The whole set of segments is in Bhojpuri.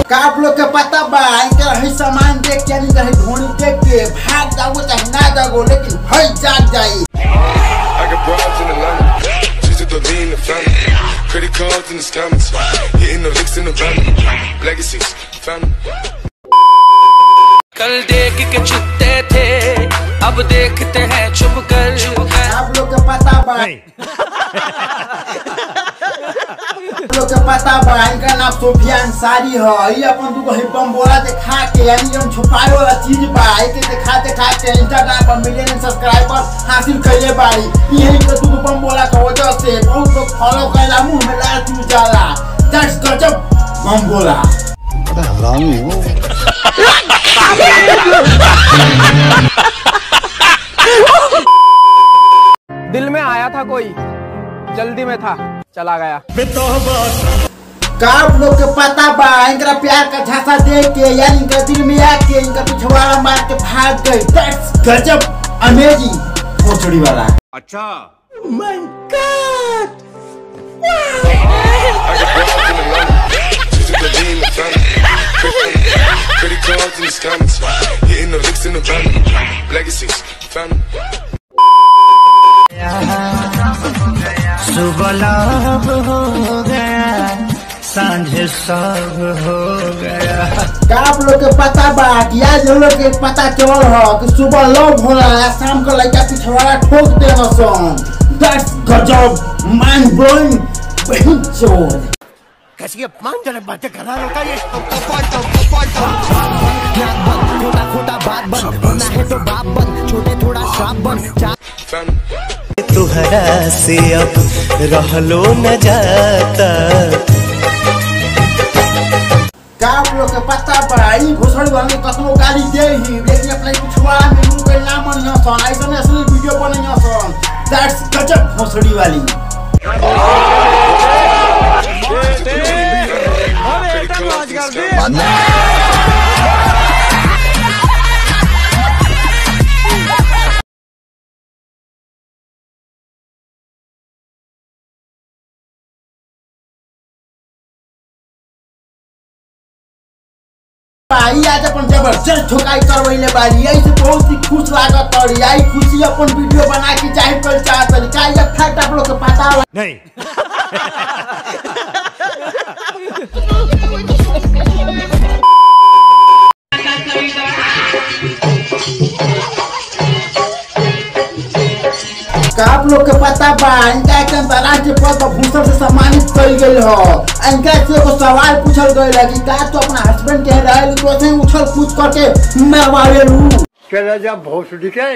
का आप लोग के पता बा इनके रही सामान देख के नहीं रही ढोनी देख के भाग जाओ चाहे ना जाओ लेकिन हई जाग जाई। Credit cards and the scammers, hitting the licks in the van, legacies, family. कल देख के छुपते थे अब देखते हैं छुप कर। आप लोग के पता बा लोग के पता बा इनका नाम सोफिया अंसारी है। ये अपन दुगो ही बम बोला दिखा के यानी हम छुपाए वाला चीज बा के दिखा के इंस्टाग्राम पर मिलियन सब्सक्राइबर हासिल कइले बाड़ी। यही के दुगो बम बोला के वजह से बहुत लोग फॉलो कइला मुंह में लाल चूस जाला। दैट्स गजब बम बोला। बड़ा हरामी हो। दिल में आया था कोई जल्दी में था चला गया। का आप लोग के पता बा इनका प्यार का झांसा देख के यानी इनका दिल में आके इनका पिछवाड़ा मार के भाग गए। दैट्स गजब अमेजिंग भोसड़ी वाला। अच्छा my god Credit cards and the scammers, hitting the licks in the van, legacies, family. सुबह लाभ हो गया सांझ सब हो गया। का आप लोग के पता बा कि आज लोग के पता चल हो कि सुबह लव होला शाम को लड़का पिछवाड़ा ठोक दे सन। दैट्स गजब माइंड ब्लोइंग बहुत जोर। कैसी अपमानजनक बातें कर रहा होता ये। खोटा बात बंद होना है तो बाप बंद छोटे थोड़ा श्राप बंद। तुहरा से अब रहलो न जाता। का आप लोग के पता बा ई भोसड़ी वाले कतनो गाली दे ही लेकिन अपने पिछवाड़ा में मुंह के नाम न सन ऐसा असली वीडियो बने सन। दैट्स गजब भोसड़ी वाली। आई आज अपन जबरदस्त ठोकाई करवैले बारी। यही से बहुत ही खुश लागत और आई खुशी अपन वीडियो बना के जाहिर कर चाहत है। का ये फैक्ट आप लोग के पता है नहीं। का आप लोग के पता बा इनका एक अंतर्राष्ट्रीय पद पर भूषण से सम्मानित कइल गइल हो। इनका से एगो सवाल पूछल गइल कि का तो अपना हस्बैंड के रहल तो ऐसे उछल कूद करके मरवावे लू। चला जा भोसड़ी के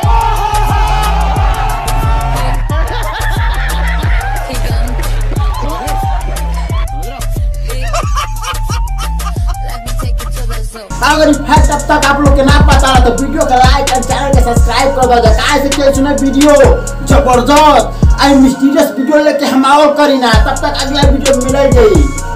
अगर इस फैक्ट अब तक आप लोग के ना पता तो वीडियो का लाइक और चैनल के सब्सक्राइब कर दो। काहे से के सुने वीडियो जबरदस्त आई मिस्टीरियस वीडियो लेके हम और करी ना। तब तक अगला वीडियो मिलेगी।